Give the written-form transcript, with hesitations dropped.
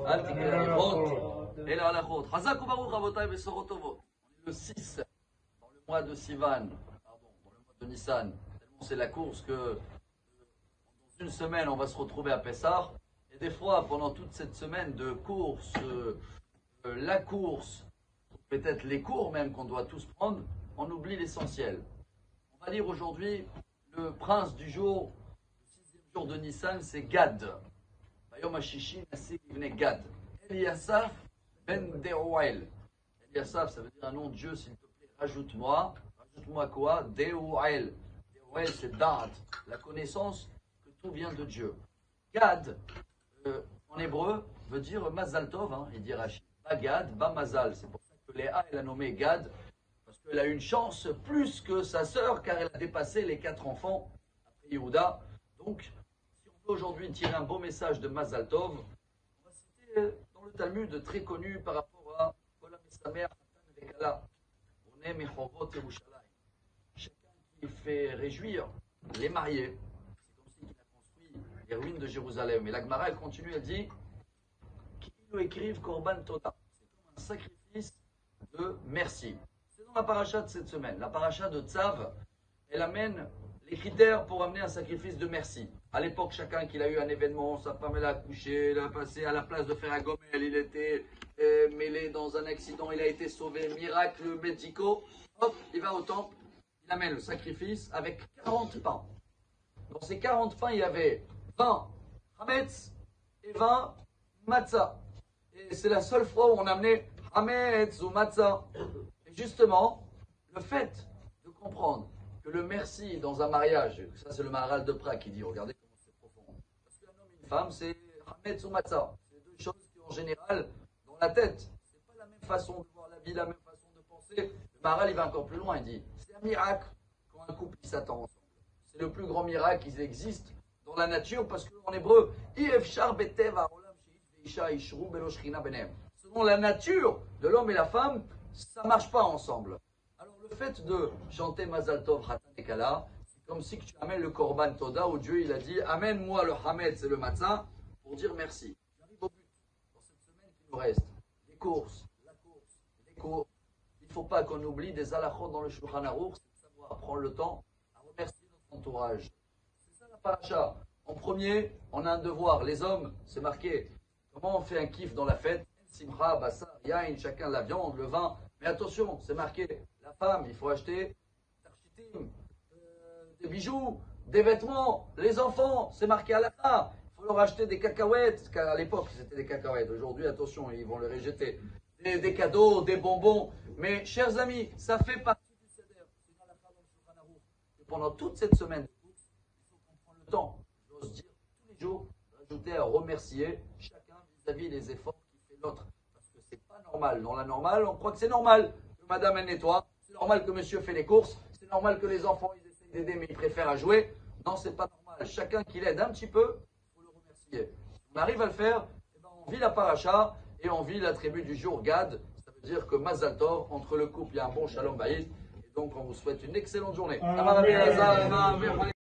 אל תקרא אבות, אלא הלכות. חזק וברוך רבותיי בשורות טובות. On est le 6 dans le mois de Sivan, pardon, dans le mois de Nissan. Tellement c'est la course que dans une semaine on va se retrouver à Pessah. Et des fois, pendant toute cette semaine de course, la course, peut-être les cours même qu'on doit tous prendre, on oublie l'essentiel. On va lire aujourd'hui le prince du jour, le 6e jour de Nissan, c'est Gad. Bayom Hashishi Nasi Ibn Gad. Eliasaph ben Deuel. Eliasaph, ça veut dire un nom de Dieu, s'il te plaît, rajoute-moi. Rajoute-moi quoi? Deuel. Deuel, c'est Da'at, la connaissance que tout vient de Dieu. Gad, en hébreu, veut dire Mazal Tov, hein, il dit Rashi. Ba Gad, ba Mazal. C'est pour ça que Léa, elle a nommé Gad, parce qu'elle a une chance plus que sa sœur, car elle a dépassé les 4 enfants après Yehuda. Donc, si on veut aujourd'hui tirer un beau message de Mazal Tov, on va citer dans le Talmud très connu par rapport à Kolam Esamer, Hatan Vekala, Oné Mechovot Yerushalayim. Chacun qui fait réjouir les mariés, c'est comme s'il a construit les ruines de Jérusalem. Et la Gemara, elle continue, elle dit qu'ils nous écrivent Korban Toda. C'est comme un sacrifice de merci. C'est dans la paracha de cette semaine. La paracha de Tzav, elle amène les critères pour amener un sacrifice de merci. À l'époque, chacun qui a eu un événement, sa femme elle a accouché, elle a passé à la place de faire un gomel, il était mêlé dans un accident, il a été sauvé, miracle médicaux, hop, il va au temple, il amène le sacrifice avec 40 pains. Dans ces 40 pains, il y avait 20 hametz et 20 matzah. Et c'est la seule fois où on amenait hametz ou matzah. Et justement, le fait de comprendre que le merci dans un mariage, ça c'est le Maharal de Prague qui dit, regardez comment c'est profond. Parce qu'un homme et une femme, c'est hametz ou matzah. C'est deux choses qui en général, dans la tête, c'est pas la même façon de voir la vie, la même façon de penser. Le Maharal il va encore plus loin, il dit, c'est un miracle quand un couple s'attend ensemble. C'est le plus grand miracle qui existe dans la nature, parce qu'en hébreu, selon la nature de l'homme et la femme, ça ne marche pas ensemble. Alors le fait de chanter Mazal Tov, Hatan et Kala, c'est comme si tu amènes le Korban Toda, où Dieu il a dit, amène-moi le Hametz et le Matzah, pour dire merci. J'arrive au but, dans cette semaine qui nous reste, les courses, la course, les cours. Il ne faut pas qu'on oublie des halachot dans le Shulchan Aruch, c'est de savoir prendre le temps à remercier notre entourage. C'est ça la paracha. En premier, on a un devoir. Les hommes, c'est marqué. Comment on fait un kiff dans la fête? Simcha, Bassar, Yain, chacun la viande, le vin. Mais attention, c'est marqué. La femme, il faut acheter des bijoux, des vêtements. Les enfants, c'est marqué à la fin. Il faut leur acheter des cacahuètes. Car à l'époque, c'était des cacahuètes. Aujourd'hui, attention, ils vont les rejeter. Des cadeaux, des bonbons. Mais, chers amis, ça fait partie du Seder. C'est dans la fin dans le Shulchan Aruch. Et pendant toute cette semaine de course, il faut qu'on prenne le temps. J'ose dire tous les jours, rajouter à remercier chacun vis-à-vis des efforts qu'il fait l'autre. Parce que c'est pas normal. Dans la normale, on croit que c'est normal que madame elle nettoie, c'est normal que monsieur fait les courses, c'est normal que les enfants ils essayent d'aider mais ils préfèrent à jouer. Non, c'est pas normal. Chacun qui l'aide un petit peu, il faut le remercier. Si on arrive à le faire, eh ben, on vit la paracha et on vit la tribu du jour Gad. Ça veut dire que Mazal Tov, entre le couple, il y a un bon shalom bayit. Et donc, on vous souhaite une excellente journée.